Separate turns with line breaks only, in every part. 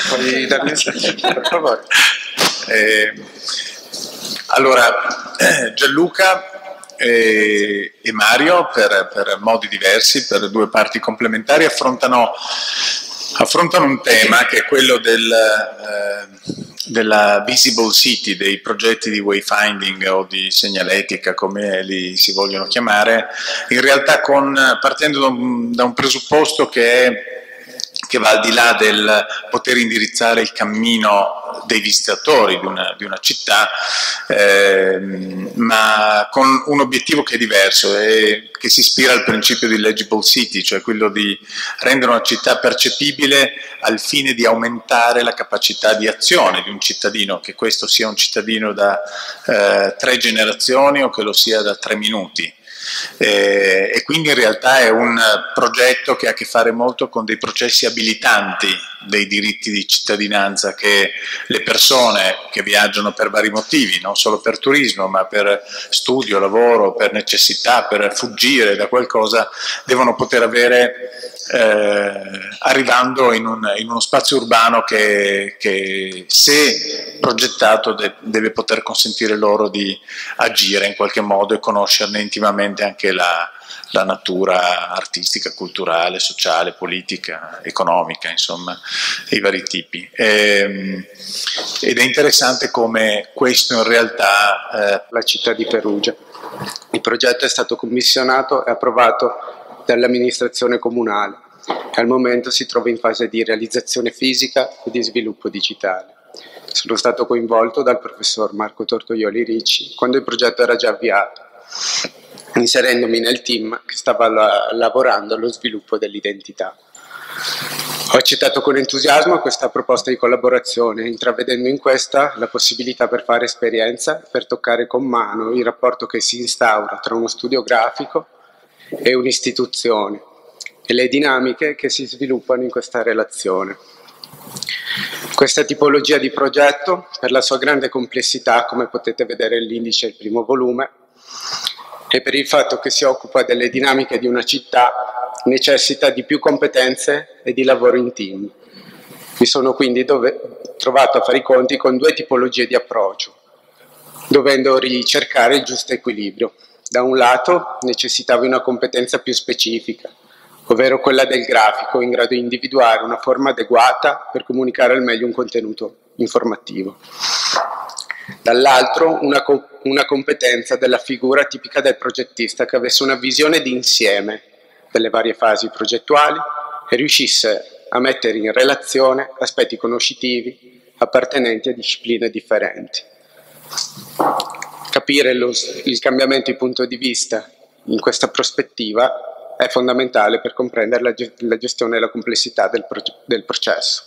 Puoi darmi per favore?
Allora, Gianluca e Mario, per modi diversi, per due parti complementari, affrontano un tema che è quello della visible city, dei progetti di wayfinding o di segnaletica, come li si vogliono chiamare, in realtà partendo da un presupposto che va al di là del poter indirizzare il cammino dei visitatori di una città, ma con un obiettivo che è diverso e che si ispira al principio di legible city, cioè quello di rendere una città percepibile al fine di aumentare la capacità di azione di un cittadino, che questo sia un cittadino da 3 generazioni o che lo sia da 3 minuti. E quindi in realtà è un progetto che ha a che fare molto con dei processi abilitanti dei diritti di cittadinanza che le persone che viaggiano per vari motivi, non solo per turismo ma per studio, lavoro, per necessità, per fuggire da qualcosa, devono poter avere arrivando in uno spazio urbano che se progettato deve poter consentire loro di agire in qualche modo e conoscerne intimamente anche la natura artistica, culturale, sociale, politica, economica, insomma, i vari tipi. Ed è interessante come questo in realtà...
La città di Perugia. Il progetto è stato commissionato e approvato dall'amministrazione comunale e al momento si trova in fase di realizzazione fisica e di sviluppo digitale. Sono stato coinvolto dal professor Marco Tortoioli Ricci quando il progetto era già avviato, inserendomi nel team che stava lavorando allo sviluppo dell'identità. Ho accettato con entusiasmo questa proposta di collaborazione, intravedendo in questa la possibilità per fare esperienza, per toccare con mano il rapporto che si instaura tra uno studio grafico e un'istituzione e le dinamiche che si sviluppano in questa relazione. Questa tipologia di progetto, per la sua grande complessità, come potete vedere nell'indice del primo volume, e per il fatto che si occupa delle dinamiche di una città, necessita di più competenze e di lavoro in team. Mi sono quindi trovato a fare i conti con 2 tipologie di approccio, dovendo ricercare il giusto equilibrio. Da un lato necessitavo una competenza più specifica, ovvero quella del grafico, in grado di individuare una forma adeguata per comunicare al meglio un contenuto informativo. Dall'altro una competenza della figura tipica del progettista che avesse una visione di insieme delle varie fasi progettuali e riuscisse a mettere in relazione aspetti conoscitivi appartenenti a discipline differenti. Capire il cambiamento di punto di vista in questa prospettiva è fondamentale per comprendere la gestione e la complessità del processo.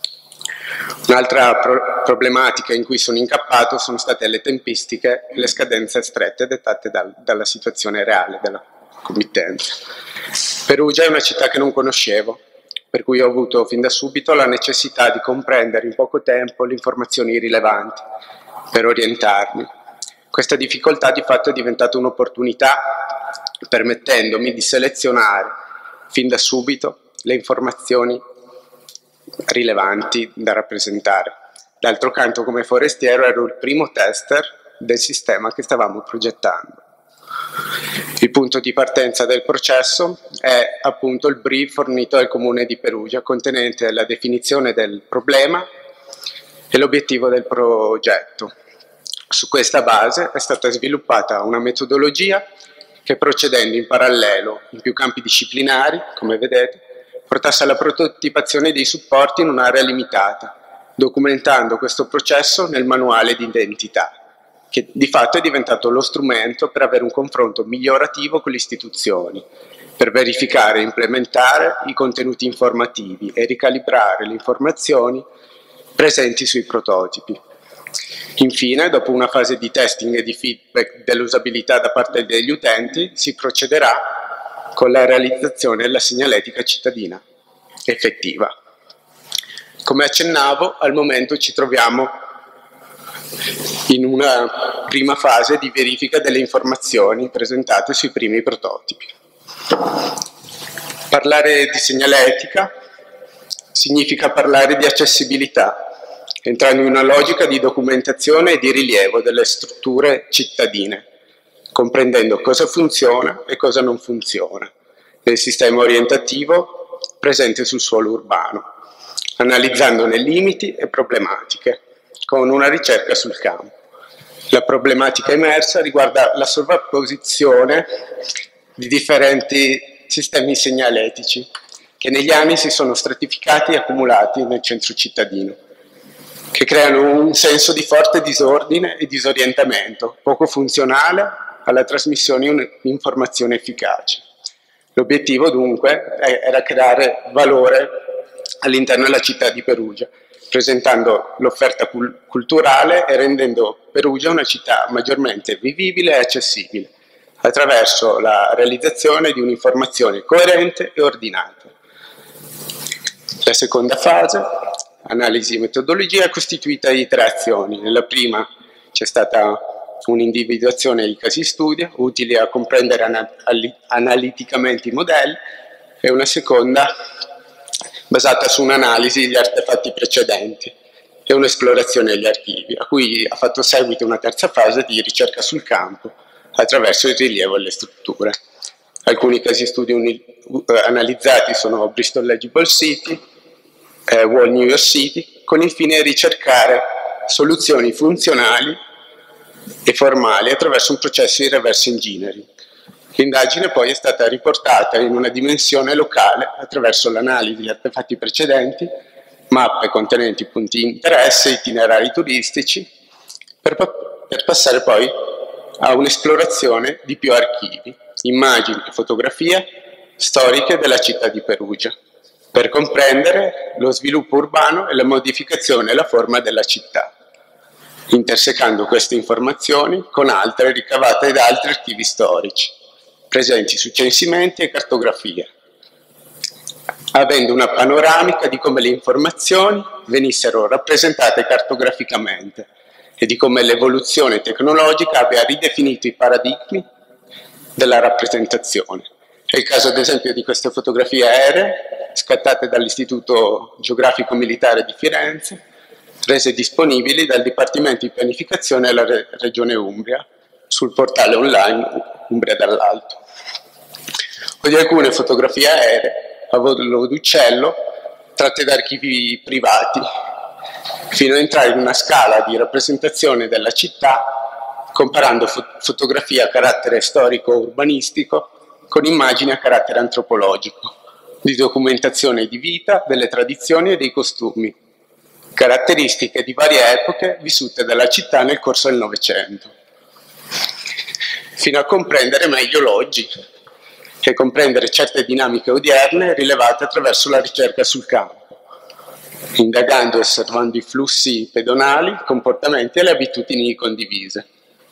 Un'altra problematica in cui sono incappato sono state le tempistiche e le scadenze strette dettate dalla situazione reale della committenza. Perugia è una città che non conoscevo, per cui ho avuto fin da subito la necessità di comprendere in poco tempo le informazioni rilevanti per orientarmi. Questa difficoltà di fatto è diventata un'opportunità, permettendomi di selezionare fin da subito le informazioni rilevanti da rappresentare. D'altro canto, come forestiero, ero il primo tester del sistema che stavamo progettando. Il punto di partenza del processo è appunto il brief fornito dal Comune di Perugia, contenente la definizione del problema e l'obiettivo del progetto. Su questa base è stata sviluppata una metodologia che, procedendo in parallelo in più campi disciplinari, come vedete, portasse alla prototipazione dei supporti in un'area limitata, documentando questo processo nel manuale di identità, che di fatto è diventato lo strumento per avere un confronto migliorativo con le istituzioni, per verificare e implementare i contenuti informativi e ricalibrare le informazioni presenti sui prototipi. Infine, dopo una fase di testing e di feedback dell'usabilità da parte degli utenti, si procederà con la realizzazione della segnaletica cittadina effettiva. Come accennavo, al momento ci troviamo in una prima fase di verifica delle informazioni presentate sui primi prototipi. Parlare di segnaletica Significa parlare di accessibilità, entrando in una logica di documentazione e di rilievo delle strutture cittadine, comprendendo cosa funziona e cosa non funziona nel sistema orientativo presente sul suolo urbano, analizzandone limiti e problematiche, con una ricerca sul campo. La problematica emersa riguarda la sovrapposizione di differenti sistemi segnaletici che negli anni si sono stratificati e accumulati nel centro cittadino, che creano un senso di forte disordine e disorientamento, poco funzionale alla trasmissione di un'informazione efficace. L'obiettivo dunque era creare valore all'interno della città di Perugia, presentando l'offerta culturale e rendendo Perugia una città maggiormente vivibile e accessibile, attraverso la realizzazione di un'informazione coerente e ordinata. La seconda fase, analisi e metodologia, è costituita di 3 azioni. Nella prima c'è stata un'individuazione di casi studio utili a comprendere analiticamente i modelli e una seconda basata su un'analisi degli artefatti precedenti e un'esplorazione degli archivi, a cui ha fatto seguito una terza fase di ricerca sul campo attraverso il rilievo delle strutture. Alcuni casi studio analizzati sono Bristol Legible City, Wall New York City, con il fine di ricercare soluzioni funzionali e formali attraverso un processo di reverse engineering. L'indagine poi è stata riportata in una dimensione locale attraverso l'analisi degli artefatti precedenti, mappe contenenti punti di interesse, itinerari turistici, per passare poi a un'esplorazione di più archivi, immagini e fotografie storiche della città di Perugia, per comprendere lo sviluppo urbano e la modificazione e la forma della città, intersecando queste informazioni con altre ricavate da altri archivi storici, presenti su censimenti e cartografie, avendo una panoramica di come le informazioni venissero rappresentate cartograficamente e di come l'evoluzione tecnologica abbia ridefinito i paradigmi della rappresentazione. È il caso ad esempio di queste fotografie aeree scattate dall'Istituto Geografico Militare di Firenze, rese disponibili dal Dipartimento di Pianificazione della Regione Umbria sul portale online Umbria dall'Alto. O di alcune fotografie aeree a volo d'uccello tratte da archivi privati, fino ad entrare in una scala di rappresentazione della città, comparando fotografie a carattere storico-urbanistico con immagini a carattere antropologico, di documentazione di vita, delle tradizioni e dei costumi, caratteristiche di varie epoche vissute dalla città nel corso del Novecento, fino a comprendere meglio l'oggi e comprendere certe dinamiche odierne rilevate attraverso la ricerca sul campo, indagando e osservando i flussi pedonali, comportamenti e le abitudini condivise,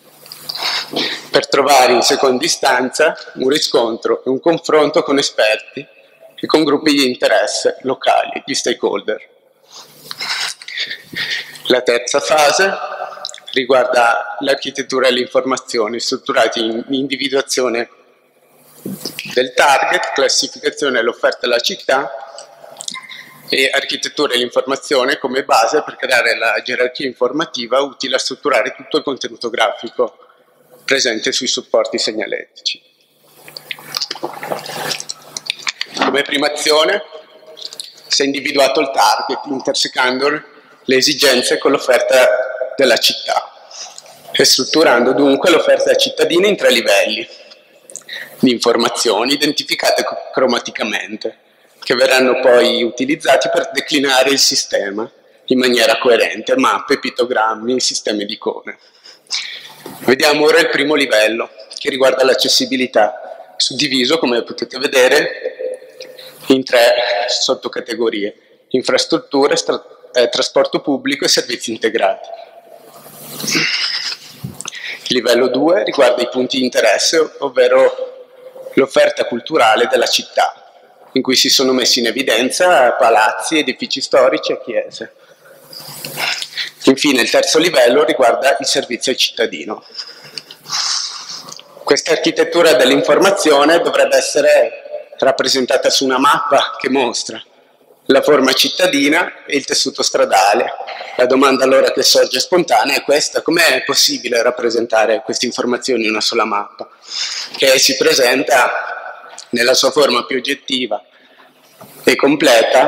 per trovare in seconda istanza un riscontro e un confronto con esperti e con gruppi di interesse locali, gli stakeholder. La terza fase riguarda l'architettura e le informazioni, strutturate in individuazione del target, classificazione dell'offerta della città e architettura e l'informazione come base per creare la gerarchia informativa utile a strutturare tutto il contenuto grafico presente sui supporti segnaletici. Come prima azione si è individuato il target, intersecando le esigenze con l'offerta della città e strutturando dunque l'offerta cittadina in 3 livelli di informazioni identificate cromaticamente, che verranno poi utilizzati per declinare il sistema in maniera coerente, mappe, pittogrammi, sistemi di icone. Vediamo ora il primo livello, che riguarda l'accessibilità, suddiviso, come potete vedere, in 3 sottocategorie: infrastrutture, trasporto pubblico e servizi integrati. Il livello 2 riguarda i punti di interesse, ovvero l'offerta culturale della città, in cui si sono messi in evidenza palazzi, edifici storici e chiese. Infine il terzo livello riguarda il servizio al cittadino. Questa architettura dell'informazione dovrebbe essere rappresentata su una mappa che mostra la forma cittadina e il tessuto stradale. La domanda allora che sorge spontanea è questa: com'è possibile rappresentare queste informazioni in una sola mappa, che si presenta nella sua forma più oggettiva e completa,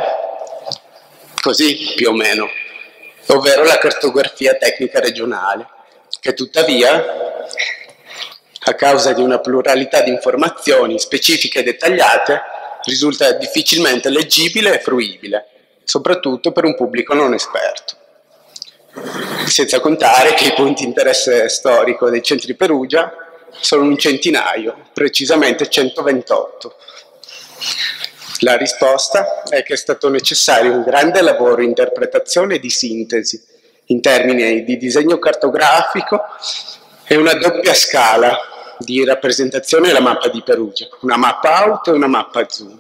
così più o meno, ovvero la cartografia tecnica regionale, che tuttavia, a causa di una pluralità di informazioni specifiche e dettagliate, risulta difficilmente leggibile e fruibile, soprattutto per un pubblico non esperto. Senza contare che i punti di interesse storico dei centri Perugia sono un centinaio, precisamente 128. La risposta è che è stato necessario un grande lavoro di interpretazione e di sintesi, in termini di disegno cartografico e una doppia scala di rappresentazione della mappa di Perugia, una mappa auto e una mappa zoom.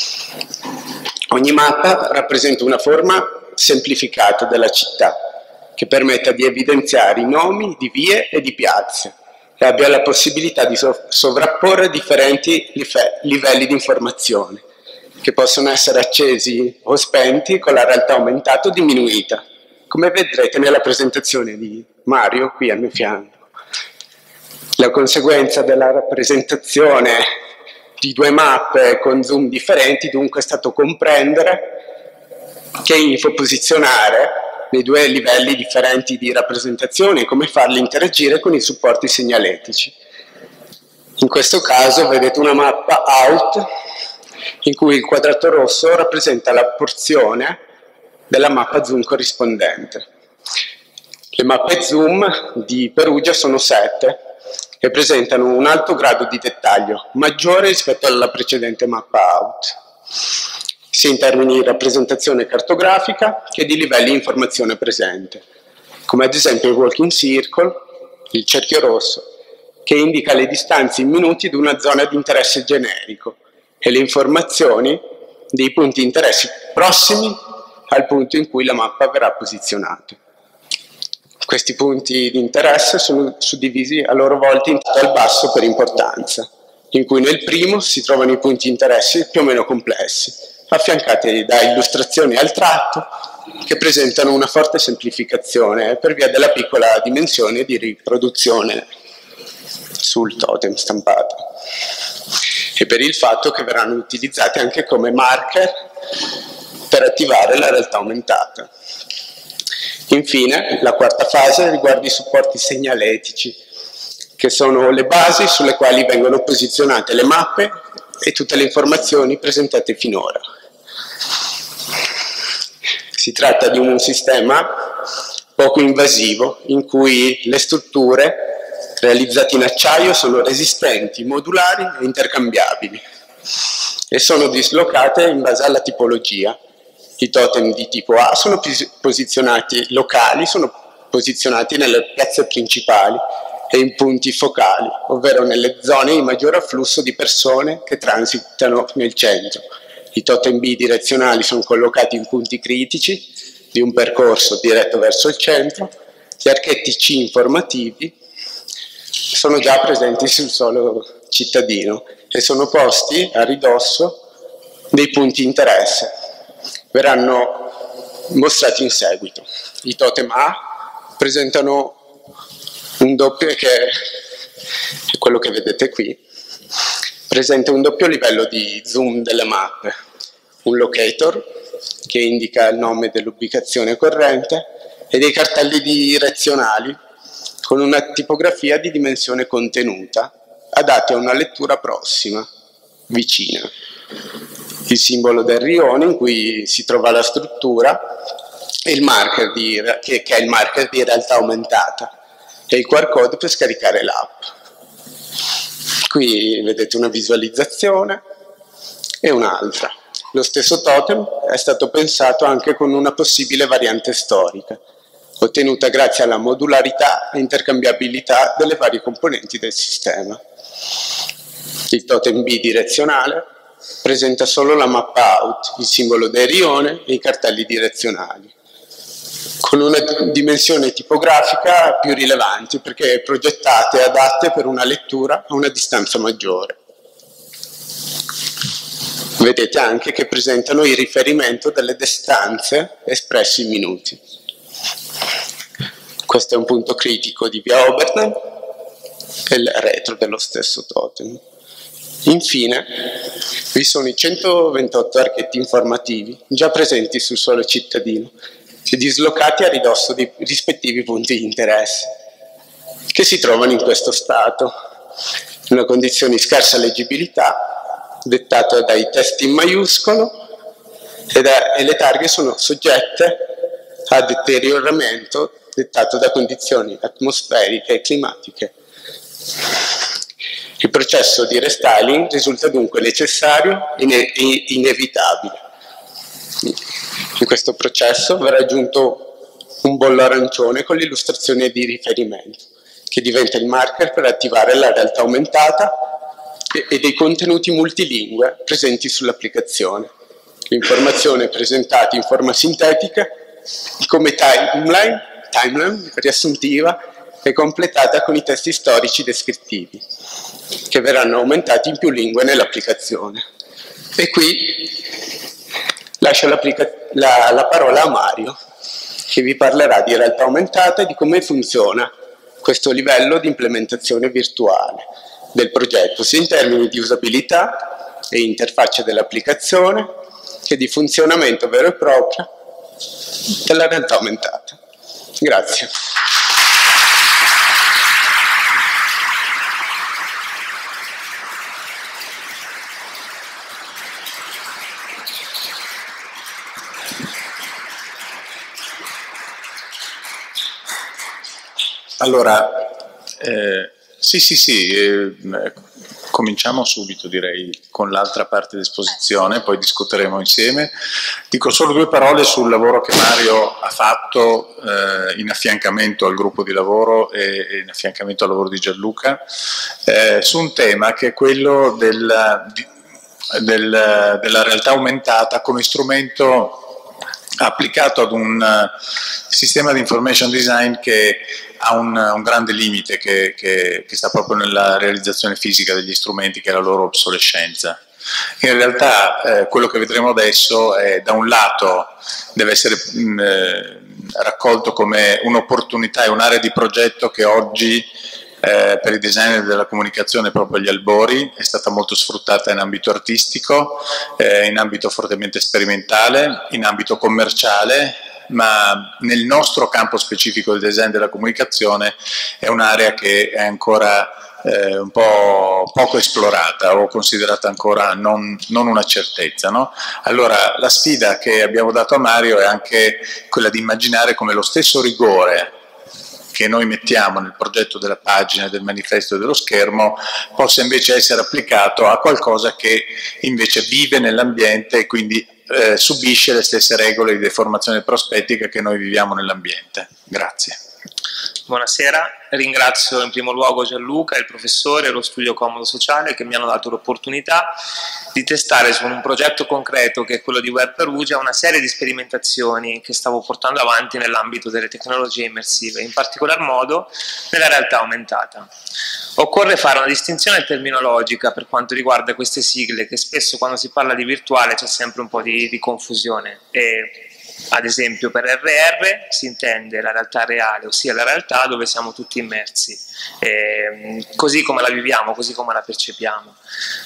Ogni mappa rappresenta una forma semplificata della città, che permetta di evidenziare i nomi di vie e di piazze e abbia la possibilità di sovrapporre differenti livelli di informazione, che possono essere accesi o spenti con la realtà aumentata o diminuita, come vedrete nella presentazione di Mario qui al mio fianco. La conseguenza della rappresentazione di due mappe con zoom differenti dunque è stato comprendere che infoposizionare nei due livelli differenti di rappresentazione e come farli interagire con i supporti segnaletici. In questo caso vedete una mappa out in cui il quadrato rosso rappresenta la porzione della mappa zoom corrispondente. Le mappe zoom di Perugia sono 7 e presentano un alto grado di dettaglio, maggiore rispetto alla precedente mappa out, sia in termini di rappresentazione cartografica che di livelli di informazione presente, come ad esempio il walking circle, il cerchio rosso, che indica le distanze in minuti di una zona di interesse generico e le informazioni dei punti di interesse prossimi al punto in cui la mappa verrà posizionata. Questi punti di interesse sono suddivisi a loro volta in alto e basso per importanza, in cui nel primo si trovano i punti di interesse più o meno complessi, affiancati da illustrazioni al tratto che presentano una forte semplificazione per via della piccola dimensione di riproduzione sul totem stampato e per il fatto che verranno utilizzati anche come marker per attivare la realtà aumentata. Infine, la quarta fase riguarda i supporti segnaletici, che sono le basi sulle quali vengono posizionate le mappe e tutte le informazioni presentate finora. Si tratta di un sistema poco invasivo in cui le strutture realizzate in acciaio sono resistenti, modulari e intercambiabili e sono dislocate in base alla tipologia. I totem di tipo A sono posizionati locali, sono posizionati nelle piazze principali e in punti focali, ovvero nelle zone di maggior afflusso di persone che transitano nel centro. I totem B direzionali sono collocati in punti critici di un percorso diretto verso il centro. Gli archetti C informativi sono già presenti sul suolo cittadino e sono posti a ridosso dei punti di interesse. Verranno mostrati in seguito. I totem A presentano un doppio, che è quello che vedete qui, presenta un doppio livello di zoom delle mappe, un locator che indica il nome dell'ubicazione corrente e dei cartelli direzionali con una tipografia di dimensione contenuta adatti a una lettura prossima, vicina. Il simbolo del rione in cui si trova la struttura e il marker che è il marker di realtà aumentata e il QR code per scaricare l'app. Qui vedete una visualizzazione e un'altra. Lo stesso totem è stato pensato anche con una possibile variante storica, ottenuta grazie alla modularità e intercambiabilità delle varie componenti del sistema. Il totem B direzionale presenta solo la mappa out, il simbolo del rione e i cartelli direzionali, con una dimensione tipografica più rilevante perché progettate e adatte per una lettura a una distanza maggiore. Vedete anche che presentano il riferimento delle distanze espresse in minuti. Questo è un punto critico di via Oberdan e il retro dello stesso totem. Infine, vi sono i 128 archetti informativi già presenti sul suolo cittadino e dislocati a ridosso dei rispettivi punti di interesse, che si trovano in questo stato, in una condizione di scarsa leggibilità, dettata dai testi in maiuscolo e le targhe sono soggette a deterioramento dettato da condizioni atmosferiche e climatiche. Il processo di restyling risulta dunque necessario e inevitabile. In questo processo verrà aggiunto un bollo arancione con l'illustrazione di riferimento, che diventa il marker per attivare la realtà aumentata e dei contenuti multilingue presenti sull'applicazione. L'informazione è presentata in forma sintetica come timeline riassuntiva e completata con i testi storici descrittivi, che verranno aumentati in più lingue nell'applicazione. E qui lascio la parola a Mario, che vi parlerà di realtà aumentata e di come funziona questo livello di implementazione virtuale del progetto, sia in termini di usabilità e interfaccia dell'applicazione, che di funzionamento vero e proprio della realtà aumentata. Grazie.
Allora, cominciamo subito, direi, con l'altra parte d'esposizione, poi discuteremo insieme. Dico solo due parole sul lavoro che Mario ha fatto in affiancamento al gruppo di lavoro e in affiancamento al lavoro di Gianluca, su un tema che è quello della realtà aumentata come strumento applicato ad un sistema di information design che ha un grande limite che sta proprio nella realizzazione fisica degli strumenti, che è la loro obsolescenza. In realtà quello che vedremo adesso è, da un lato, deve essere raccolto come un'opportunità e un'area di progetto che oggi per i designer della comunicazione, proprio agli albori, è stata molto sfruttata in ambito artistico, in ambito fortemente sperimentale, in ambito commerciale, ma nel nostro campo specifico del design della comunicazione è un'area che è ancora un po' poco esplorata o considerata ancora non una certezza, no? Allora la sfida che abbiamo dato a Mario è anche quella di immaginare come lo stesso rigore che noi mettiamo nel progetto della pagina, del manifesto e dello schermo possa invece essere applicato a qualcosa che invece vive nell'ambiente e quindi subisce le stesse regole di deformazione prospettica che noi viviamo nell'ambiente. Grazie.
Buonasera, ringrazio in primo luogo Gianluca, il professore e lo studio Comodo Sociale che mi hanno dato l'opportunità di testare su un progetto concreto che è quello di Web Perugia una serie di sperimentazioni che stavo portando avanti nell'ambito delle tecnologie immersive, in particolar modo nella realtà aumentata. Occorre fare una distinzione terminologica per quanto riguarda queste sigle, che spesso quando si parla di virtuale c'è sempre un po' di confusione. Ad esempio per RR si intende la realtà reale, ossia la realtà dove siamo tutti immersi, così come la viviamo, così come la percepiamo.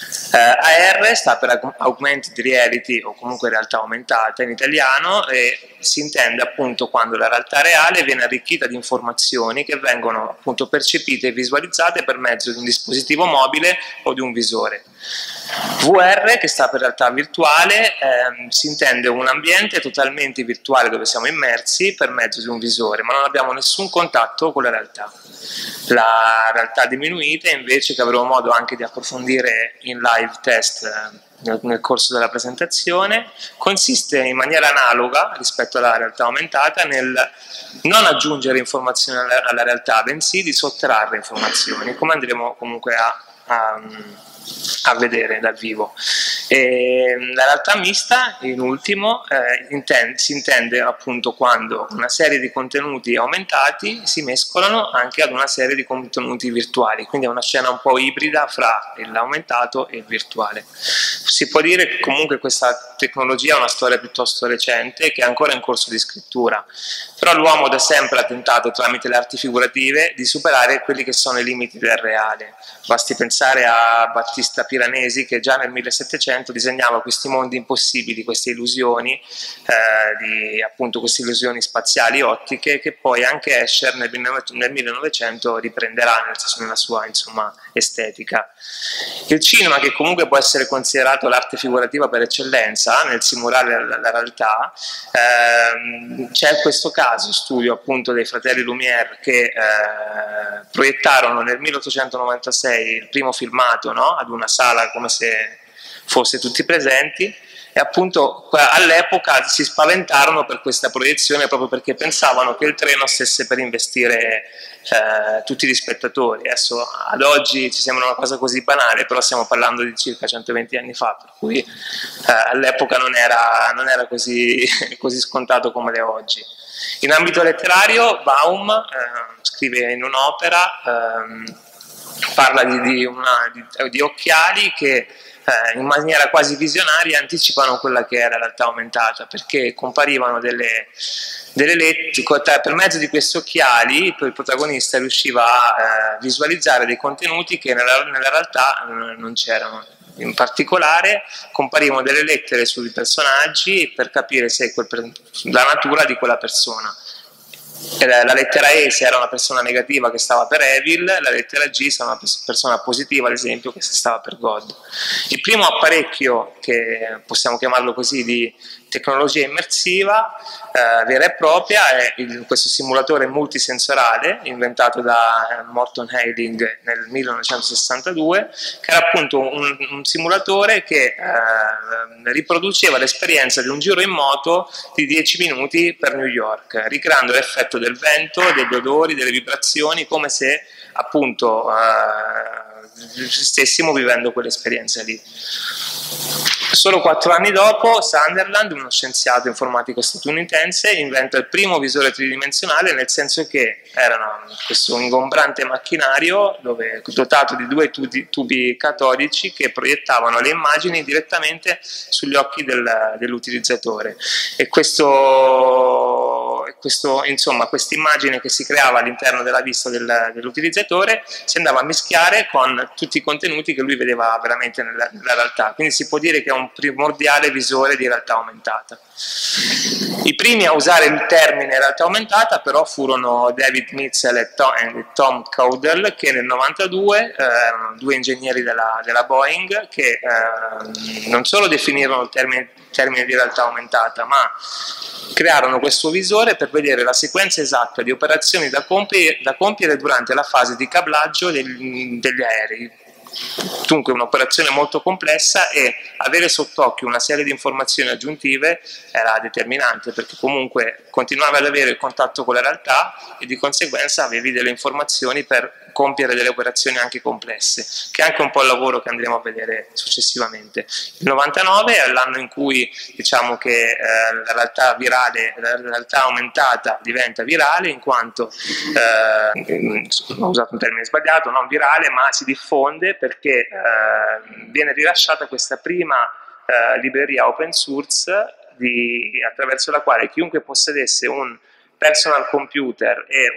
AR sta per Augmented Reality o comunque realtà aumentata in italiano, e si intende appunto quando la realtà reale viene arricchita di informazioni che vengono appunto percepite e visualizzate per mezzo di un dispositivo mobile o di un visore. VR, che sta per realtà virtuale, si intende un ambiente totalmente virtuale dove siamo immersi per mezzo di un visore, ma non abbiamo nessun contatto con la realtà. La realtà diminuita, invece, che avremo modo anche di approfondire in live test nel corso della presentazione, consiste in maniera analoga rispetto alla realtà aumentata nel non aggiungere informazioni alla realtà, bensì di sottrarre informazioni, come andremo comunque a vedere dal vivo. E la realtà mista, in ultimo, si intende appunto quando una serie di contenuti aumentati si mescolano anche ad una serie di contenuti virtuali, quindi è una scena un po' ibrida fra l'aumentato e il virtuale. Si può dire che comunque questa tecnologia è una storia piuttosto recente, che è ancora in corso di scrittura, però l'uomo da sempre ha tentato tramite le arti figurative di superare quelli che sono i limiti del reale. Basti pensare a Battista Piranesi, che già nel 1700 disegnava questi mondi impossibili, queste illusioni, appunto queste illusioni spaziali ottiche, che poi anche Escher nel 1900 riprenderà nella sua, insomma, estetica. Il cinema, che comunque può essere considerato l'arte figurativa per eccellenza nel simulare la realtà, c'è questo caso studio appunto dei fratelli Lumière che proiettarono nel 1896 il primo filmato, no? Ad una sala come se fosse tutti presenti, e appunto all'epoca si spaventarono per questa proiezione proprio perché pensavano che il treno stesse per investire tutti gli spettatori. Adesso ad oggi ci sembra una cosa così banale, però stiamo parlando di circa 120 anni fa, per cui all'epoca non era così scontato come è oggi. In ambito letterario, Baum scrive in un'opera, parla di occhiali che in maniera quasi visionaria anticipano quella che è la realtà aumentata, perché comparivano delle lettere, per mezzo di questi occhiali il protagonista riusciva a visualizzare dei contenuti che nella realtà non c'erano. In particolare comparivano delle lettere sui personaggi per capire se la natura di quella persona. La lettera E se era una persona negativa che stava per Evil, la lettera G se era una persona positiva, ad esempio, che stava per God. Il primo apparecchio, che possiamo chiamarlo così, di tecnologia immersiva vera e propria è questo simulatore multisensoriale inventato da Morton Heiling nel 1962, che era appunto un simulatore che riproduceva l'esperienza di un giro in moto di 10 minuti per New York, ricreando l'effetto del vento, degli odori, delle vibrazioni, come se appunto stessimo vivendo quell'esperienza lì. Solo 4 anni dopo, Sunderland, uno scienziato informatico statunitense, inventa il primo visore tridimensionale, nel senso che era questo ingombrante macchinario dotato di 2 tubi catodici che proiettavano le immagini direttamente sugli occhi dell'utilizzatore. E insomma, questa immagine che si creava all'interno della vista dell'utilizzatore si andava a mischiare con tutti i contenuti che lui vedeva veramente nella realtà. Quindi si può dire che è un primordiale visore di realtà aumentata. I primi a usare il termine realtà aumentata però furono David Mitchell e Tom Caudle, che nel 92 erano 2 ingegneri della Boeing che non solo definirono il termine di realtà aumentata, ma crearono questo visore per vedere la sequenza esatta di operazioni da compiere durante la fase di cablaggio degli aerei. Dunque un'operazione molto complessa, e avere sott'occhio una serie di informazioni aggiuntive era determinante, perché comunque continuavi ad avere il contatto con la realtà e di conseguenza avevi delle informazioni per compiere delle operazioni anche complesse, che è anche un po' il lavoro che andremo a vedere successivamente. Il 99 è l'anno in cui diciamo che la realtà aumentata diventa virale, in quanto ho usato un termine sbagliato, non virale, ma si diffonde perché viene rilasciata questa prima libreria open source attraverso la quale chiunque possedesse un personal computer e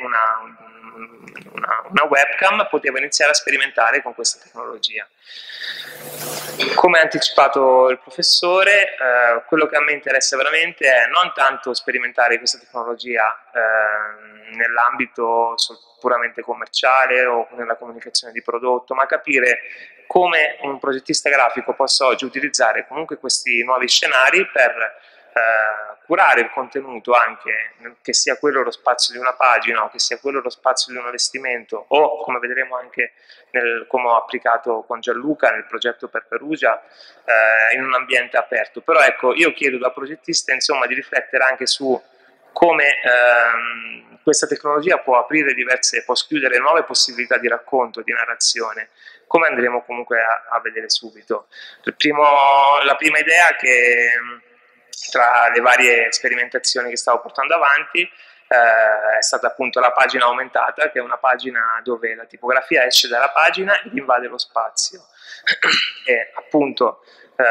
una webcam poteva iniziare a sperimentare con questa tecnologia. Come ha anticipato il professore, quello che a me interessa veramente è non tanto sperimentare questa tecnologia nell'ambito puramente commerciale o nella comunicazione di prodotto, ma capire come un progettista grafico possa oggi utilizzare comunque questi nuovi scenari per curare il contenuto, anche che sia quello lo spazio di una pagina o che sia quello lo spazio di un allestimento, o come vedremo anche come ho applicato con Gianluca nel progetto per Perugia, in un ambiente aperto. Però ecco, io chiedo da progettista insomma di riflettere anche su come questa tecnologia può aprire può schiudere nuove possibilità di racconto, di narrazione, come andremo comunque a vedere subito. La prima idea che tra le varie sperimentazioni che stavo portando avanti è stata appunto la pagina aumentata, che è una pagina dove la tipografia esce dalla pagina ed invade lo spazio e appunto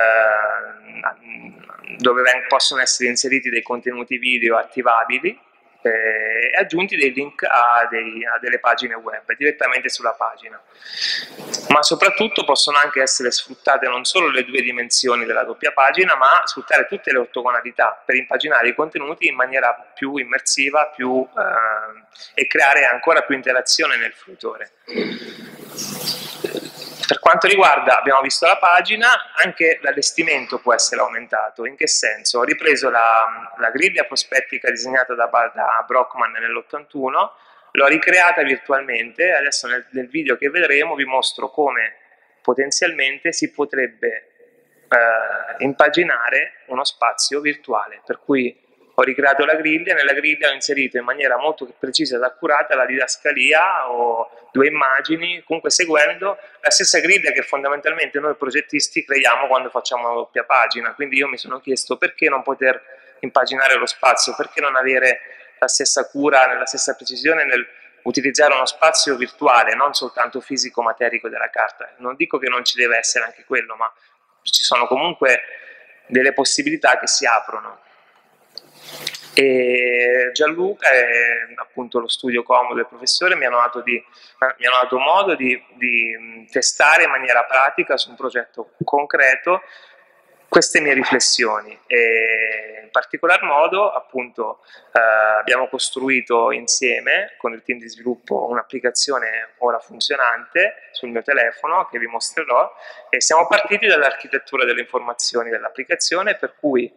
dove possono essere inseriti dei contenuti video attivabili e aggiunti dei link a delle pagine web direttamente sulla pagina, ma soprattutto possono anche essere sfruttate non solo le due dimensioni della doppia pagina, ma sfruttare tutte le ortogonalità per impaginare i contenuti in maniera più immersiva e creare ancora più interazione nel fruitore. Per quanto riguarda, abbiamo visto la pagina, anche l'allestimento può essere aumentato. In che senso? Ho ripreso la griglia prospettica disegnata da Brockman nell'81, l'ho ricreata virtualmente, adesso nel video che vedremo vi mostro come potenzialmente si potrebbe impaginare uno spazio virtuale, per cui ho ricreato la griglia, nella griglia ho inserito in maniera molto precisa ed accurata la didascalia o due immagini, comunque seguendo la stessa griglia che fondamentalmente noi progettisti creiamo quando facciamo una doppia pagina. Quindi io mi sono chiesto perché non poter impaginare lo spazio, perché non avere la stessa cura, la stessa precisione nel utilizzare uno spazio virtuale, non soltanto fisico-materico della carta. Non dico che non ci deve essere anche quello, ma ci sono comunque delle possibilità che si aprono. E Gianluca e appunto lo studio Comodo del professore mi hanno dato modo di testare in maniera pratica su un progetto concreto queste mie riflessioni, e in particolar modo appunto abbiamo costruito insieme con il team di sviluppo un'applicazione ora funzionante sul mio telefono che vi mostrerò, e siamo partiti dall'architettura delle informazioni dell'applicazione, per cui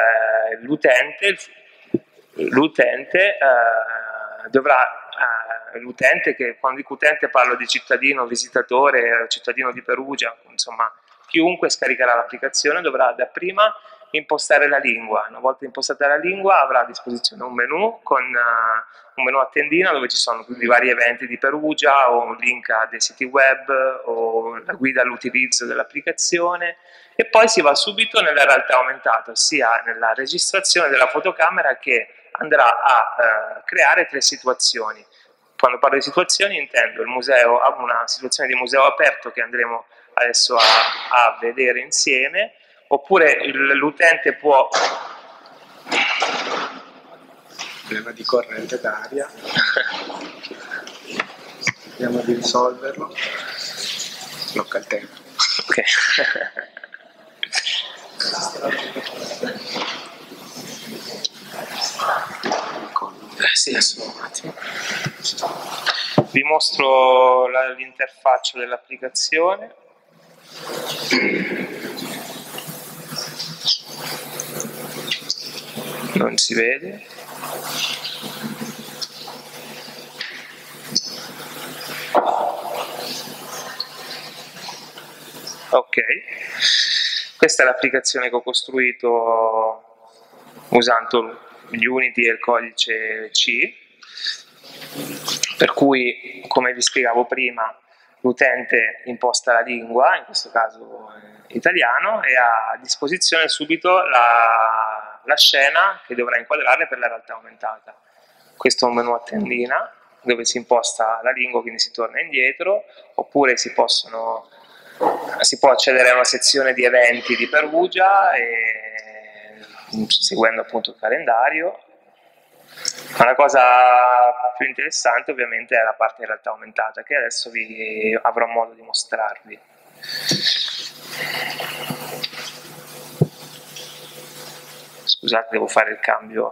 l'utente, che quando dico utente parlo di cittadino, visitatore, cittadino di Perugia, insomma chiunque scaricherà l'applicazione dovrà dapprima impostare la lingua. Una volta impostata la lingua avrà a disposizione un menu con un menu a tendina dove ci sono tutti i vari eventi di Perugia o un link a dei siti web o la guida all'utilizzo dell'applicazione, e poi si va subito nella realtà aumentata, ossia nella registrazione della fotocamera che andrà a creare 3 situazioni. Quando parlo di situazioni intendo il museo, una situazione di museo aperto che andremo adesso a vedere insieme, oppure l'utente può...
Problema di corrente d'aria. Vediamo di risolverlo. Blocca il tempo.
Ok. Sì, adesso un attimo. Vi mostro l'interfaccia dell'applicazione. Non si vede. Ok, questa è l'applicazione che ho costruito usando Unity e il codice C, per cui, come vi spiegavo prima, l'utente imposta la lingua, in questo caso italiano, e ha a disposizione subito la scena che dovrà inquadrare per la realtà aumentata. Questo è un menu a tendina dove si imposta la lingua, quindi si torna indietro, oppure si può accedere a una sezione di eventi di Perugia seguendo appunto il calendario. Ma la cosa più interessante ovviamente è la parte in realtà aumentata, che adesso vi avrò modo di mostrarvi. Scusate, devo fare il cambio.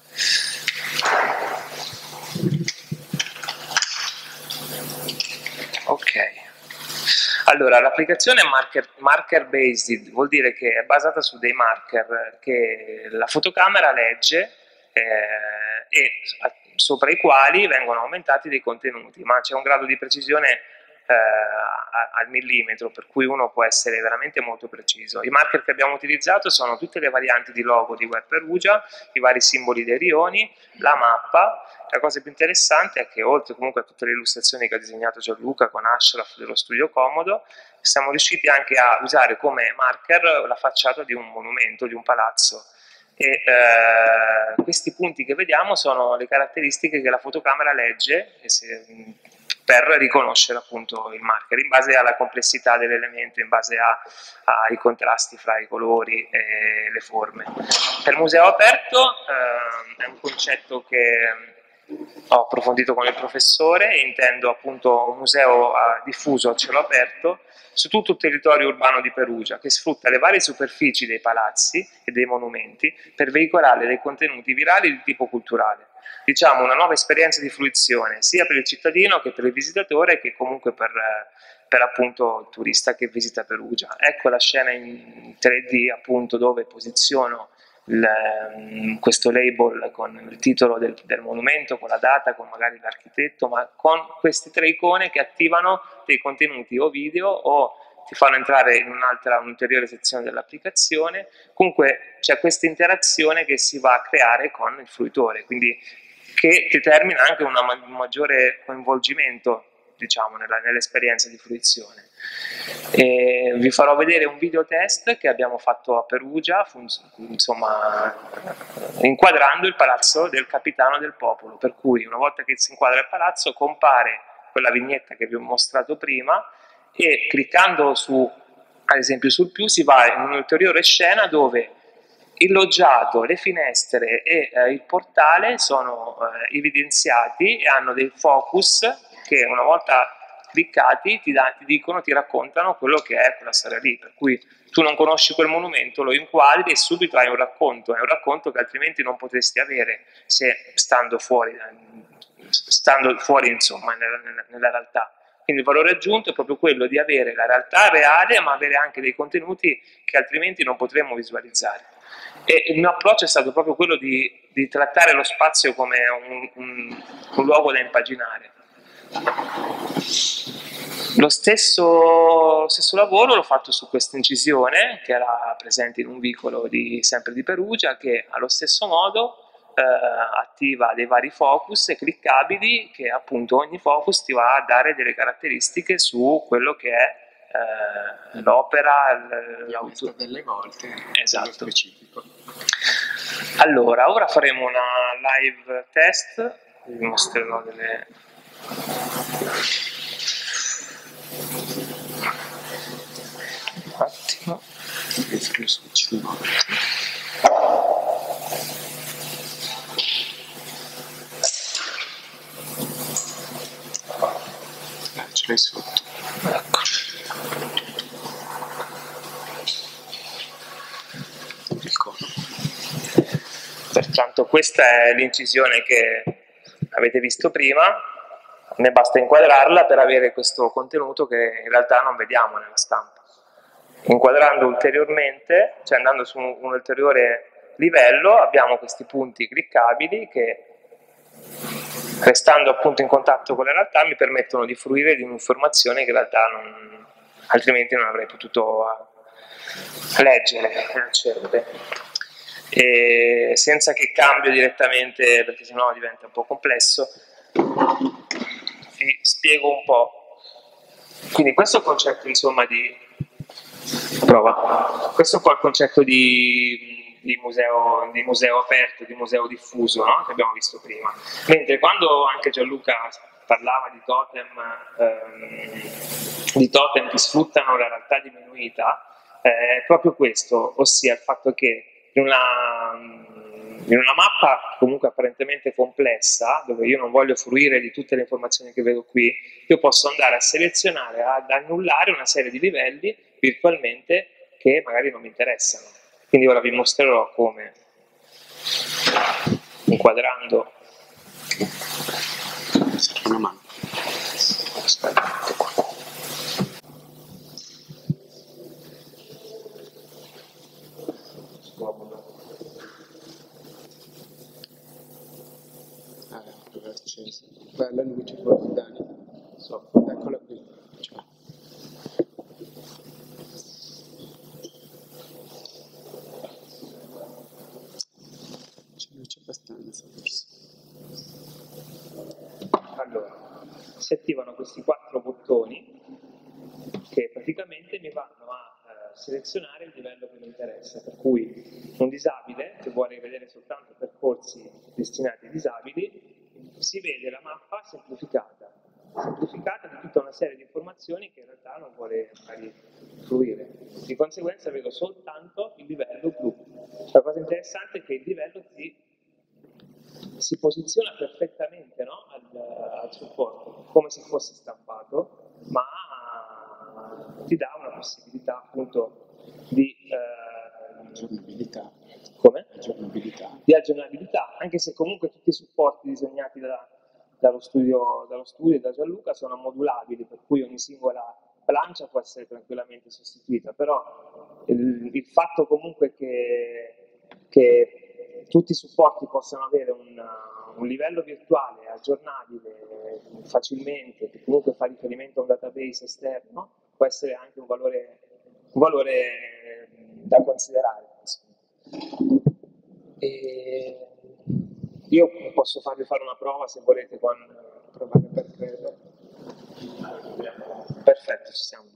Ok. Allora, l'applicazione è marker based, vuol dire che è basata su dei marker che la fotocamera legge e sopra i quali vengono aumentati dei contenuti, ma c'è un grado di precisione al millimetro, per cui uno può essere veramente molto preciso. I marker che abbiamo utilizzato sono tutte le varianti di logo di Web Perugia, i vari simboli dei rioni, la mappa. La cosa più interessante è che oltre comunque a tutte le illustrazioni che ha disegnato Gianluca con Ashraf dello Studio Comodo, siamo riusciti anche a usare come marker la facciata di un monumento, di un palazzo. E questi punti che vediamo sono le caratteristiche che la fotocamera legge per riconoscere appunto il marker in base alla complessità dell'elemento, in base ai contrasti fra i colori e le forme. Per museo aperto è un concetto che ho approfondito con il professore e intendo appunto un museo diffuso a cielo aperto su tutto il territorio urbano di Perugia, che sfrutta le varie superfici dei palazzi e dei monumenti per veicolare dei contenuti virali di tipo culturale. Diciamo una nuova esperienza di fruizione, sia per il cittadino che per il visitatore, che comunque per appunto il turista che visita Perugia. Ecco la scena in 3D appunto dove posiziono questo label con il titolo del monumento, con la data, con magari l'architetto, ma con queste 3 icone che attivano dei contenuti o video o ti fanno entrare in un'ulteriore sezione dell'applicazione. Comunque c'è questa interazione che si va a creare con il fruitore, quindi che determina anche un maggiore coinvolgimento, diciamo, nell'esperienza di fruizione. E vi farò vedere un video test che abbiamo fatto a Perugia, insomma, inquadrando il palazzo del capitano del popolo, per cui una volta che si inquadra il palazzo compare quella vignetta che vi ho mostrato prima e cliccando ad esempio sul più si va in un'ulteriore scena dove il loggiato, le finestre e il portale sono evidenziati e hanno dei focus che una volta cliccati ti raccontano quello che è quella storia lì, per cui tu non conosci quel monumento, lo inquadri e subito hai un racconto, è un racconto che altrimenti non potresti avere se stando fuori insomma nella realtà. Quindi il valore aggiunto è proprio quello di avere la realtà reale, ma avere anche dei contenuti che altrimenti non potremmo visualizzare. E il mio approccio è stato proprio quello di trattare lo spazio come un luogo da impaginare. Lo stesso lavoro l'ho fatto su questa incisione che era presente in un vicolo sempre di Perugia, che allo stesso modo attiva dei vari focus cliccabili, che appunto ogni focus ti va a dare delle caratteristiche su quello che è l'opera,
l'auto delle volte,
esatto.
Specifico.
Allora, ora faremo una live test, vi mostrerò delle... Un attimo.
Ce l'hai sotto.
Ecco.
Il cono.
Pertanto questa è l'incisione che avete visto prima, a me basta inquadrarla per avere questo contenuto che in realtà non vediamo nella stampa. Inquadrando ulteriormente, cioè andando su un ulteriore livello, abbiamo questi punti cliccabili che, restando appunto in contatto con la realtà, mi permettono di fruire di un'informazione che in realtà altrimenti non avrei potuto leggere e accedere. E senza che cambio direttamente, perché sennò diventa un po' complesso, vi spiego un po'. Quindi questo è il concetto, insomma, questo qua è il concetto di museo aperto, di museo diffuso, no? Che abbiamo visto prima. Mentre quando anche Gianluca parlava di totem che sfruttano la realtà diminuita, è proprio questo, ossia il fatto che in una mappa comunque apparentemente complessa, dove io non voglio fruire di tutte le informazioni che vedo qui, io posso andare a selezionare, ad annullare una serie di livelli virtualmente che magari non mi interessano. Quindi ora vi mostrerò come, inquadrando
una mano. Dove è acceso? Bella luce, Dani. Eccola qui.
Allora, si attivano questi 4 bottoni che praticamente mi vanno a selezionare il livello che mi interessa, per cui un disabile che vuole vedere soltanto percorsi destinati ai disabili, si vede la mappa semplificata di tutta una serie di informazioni che in realtà non vuole magari fruire. Di conseguenza vedo soltanto il livello blu. La cosa interessante è che il livello si posiziona perfettamente, no? al supporto, come se fosse stampato, ma ti dà una possibilità appunto di
aggiornabilità.
Come?
Aggiornabilità.
Di aggiornabilità, anche se comunque tutti i supporti disegnati dallo studio e da Gianluca sono modulabili, per cui ogni singola plancia può essere tranquillamente sostituita, però il fatto comunque che tutti i supporti possano avere un livello virtuale aggiornabile facilmente, che comunque fa riferimento a un database esterno, può essere anche un valore da considerare. E io posso farvi fare una prova se volete con provare per credo. Perfetto, ci siamo.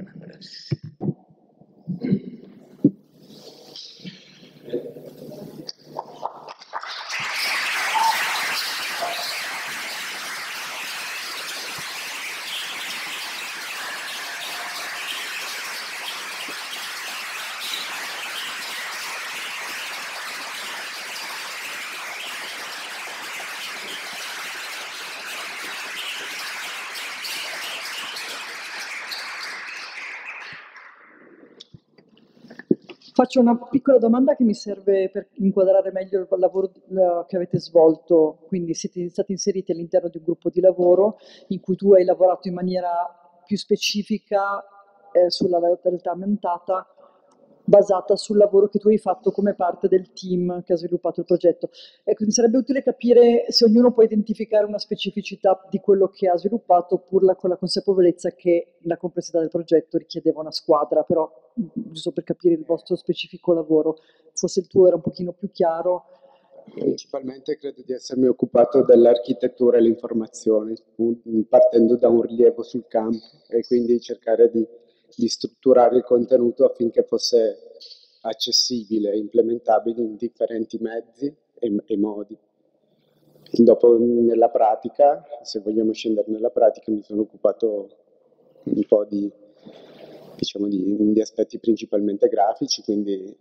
Faccio una piccola domanda che mi serve per inquadrare meglio il lavoro che avete svolto. Quindi siete stati inseriti all'interno di un gruppo di lavoro in cui tu hai lavorato in maniera più specifica sulla realtà aumentata, basata sul lavoro che tu hai fatto come parte del team che ha sviluppato il progetto. Ecco, mi sarebbe utile capire se ognuno può identificare una specificità di quello che ha sviluppato, pur con la consapevolezza che la complessità del progetto richiedeva una squadra, però giusto per capire il vostro specifico lavoro, forse il tuo era un pochino più chiaro.
Principalmente credo di essermi occupato dell'architettura e l'informazione, partendo da un rilievo sul campo e quindi cercare di strutturare il contenuto affinché fosse accessibile e implementabile in differenti mezzi e modi. Dopo nella pratica, se vogliamo scendere nella pratica, mi sono occupato un po' di aspetti principalmente grafici, quindi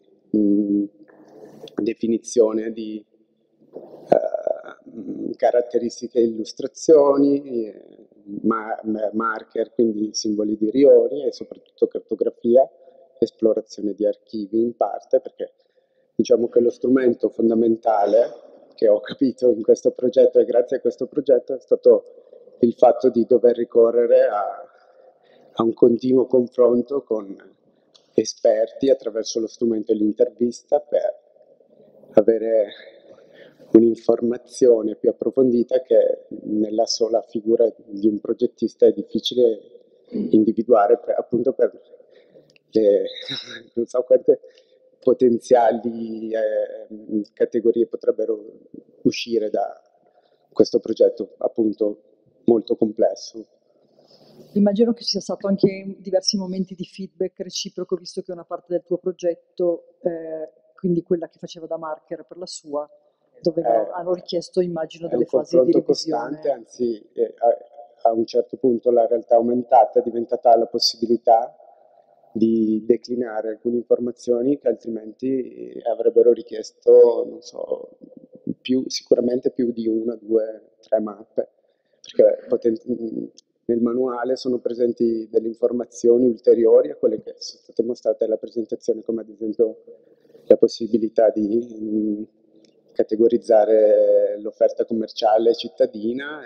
definizione di caratteristiche e illustrazioni, marker, quindi simboli di rioni e soprattutto cartografia, esplorazione di archivi in parte, perché diciamo che lo strumento fondamentale che ho capito in questo progetto e grazie a questo progetto è stato il fatto di dover ricorrere a un continuo confronto con esperti attraverso lo strumento dell'intervista per avere un'informazione più approfondita che nella sola figura di un progettista è difficile individuare, appunto per le non so quante potenziali categorie potrebbero uscire da questo progetto appunto molto complesso.
Immagino che ci sia stato anche diversi momenti di feedback reciproco, visto che una parte del tuo progetto, quindi quella che faceva da marker per la sua, dove hanno richiesto, immagino, delle fasi di revisione.
Costante, anzi a un certo punto la realtà aumentata è diventata la possibilità di declinare alcune informazioni che altrimenti avrebbero richiesto, non so, sicuramente più di 1, 2, 3 mappe, perché nel manuale sono presenti delle informazioni ulteriori a quelle che sono state mostrate alla presentazione, come ad esempio la possibilità di categorizzare l'offerta commerciale cittadina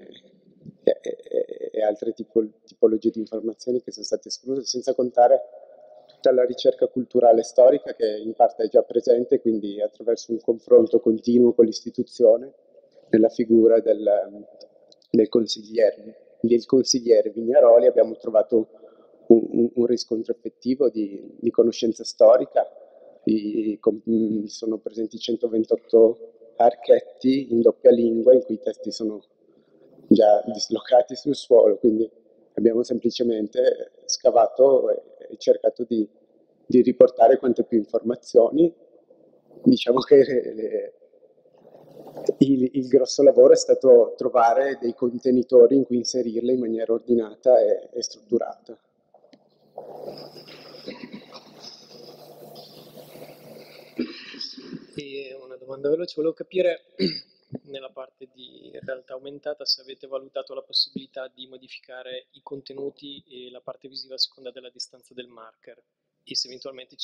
e altre tipologie di informazioni che sono state escluse, senza contare tutta la ricerca culturale e storica che in parte è già presente, quindi attraverso un confronto continuo con l'istituzione, nella figura del consigliere Vignaroli abbiamo trovato un riscontro effettivo di conoscenza storica. Sono presenti 128 archetti in doppia lingua in cui i testi sono già dislocati sul suolo, quindi abbiamo semplicemente scavato e cercato di riportare quante più informazioni. Diciamo che il grosso lavoro è stato trovare dei contenitori in cui inserirle in maniera ordinata e strutturata.
E una domanda veloce, volevo capire nella parte di realtà aumentata se avete valutato la possibilità di modificare i contenuti e la parte visiva a seconda della distanza del marker e se eventualmente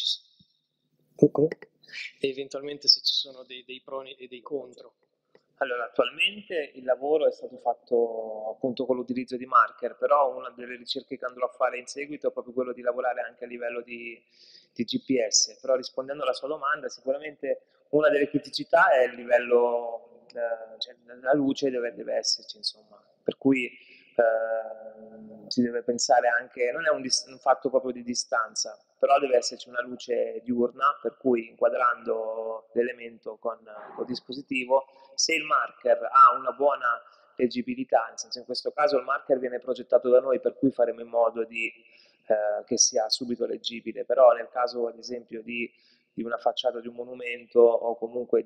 se ci sono dei pro e dei contro.
Allora, attualmente il lavoro è stato fatto appunto con l'utilizzo di marker, però una delle ricerche che andrò a fare in seguito è proprio quello di lavorare anche a livello di GPS. Però rispondendo alla sua domanda, sicuramente una delle criticità è il livello, cioè la luce deve esserci, insomma, per cui si deve pensare anche, non è un fatto proprio di distanza, però deve esserci una luce diurna, per cui inquadrando l'elemento con il dispositivo, se il marker ha una buona leggibilità, nel senso in questo caso il marker viene progettato da noi, per cui faremo in modo che sia subito leggibile, però nel caso ad esempio di una facciata di un monumento o comunque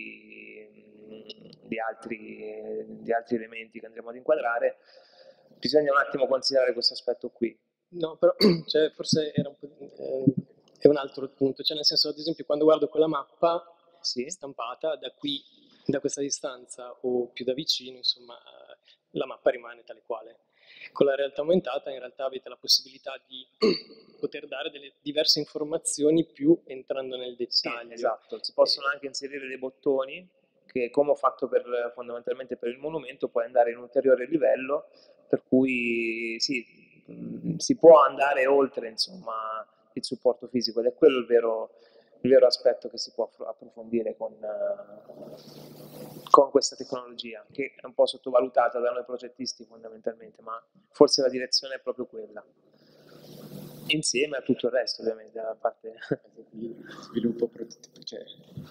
di altri elementi che andremo ad inquadrare, bisogna un attimo considerare questo aspetto qui.
No, però cioè, forse era è un altro punto, cioè nel senso ad esempio quando guardo quella mappa stampata da qui, da questa distanza o più da vicino, insomma la mappa rimane tale quale. Con la realtà aumentata in realtà avete la possibilità di poter dare delle diverse informazioni più entrando nel dettaglio.
Sì, esatto, si possono anche inserire dei bottoni che, come ho fatto fondamentalmente per il monumento, puoi andare in un ulteriore livello, per cui sì, si può andare oltre insomma il supporto fisico ed è quello il vero aspetto che si può approfondire con questa tecnologia, che è un po' sottovalutata da noi progettisti fondamentalmente, ma forse la direzione è proprio quella, insieme a tutto il resto ovviamente, la parte
sviluppo prototipo, cioè.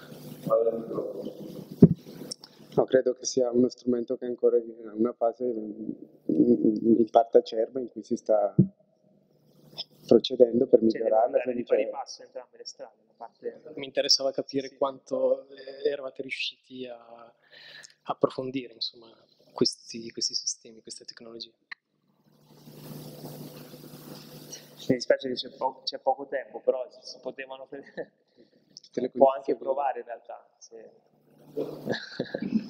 No, credo che sia uno strumento che è ancora in una fase in parte acerba in cui si sta procedendo per migliorarla.
Di pari passo entrambe le strade.
Mi interessava capire quanto eravate riusciti a approfondire insomma, questi sistemi, queste tecnologie.
Mi dispiace che c'è poco tempo, però si potevano può anche provare in realtà.